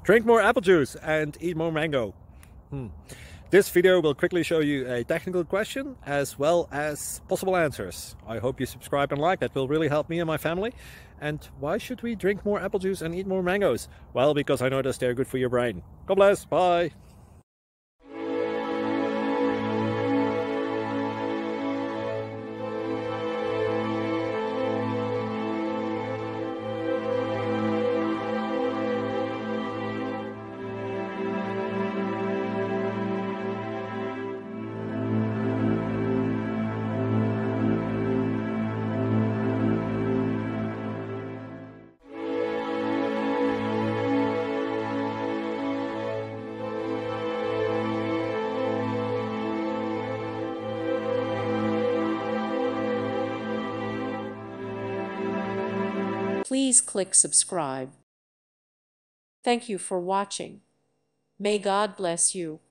Drink more apple juice and eat more mango. This video will quickly show you a technical question as well as possible answers. I hope you subscribe and like, that will really help me and my family. And why should we drink more apple juice and eat more mangoes? Well, because I noticed they're good for your brain. God bless, bye! Please click subscribe. Thank you for watching. May God bless you.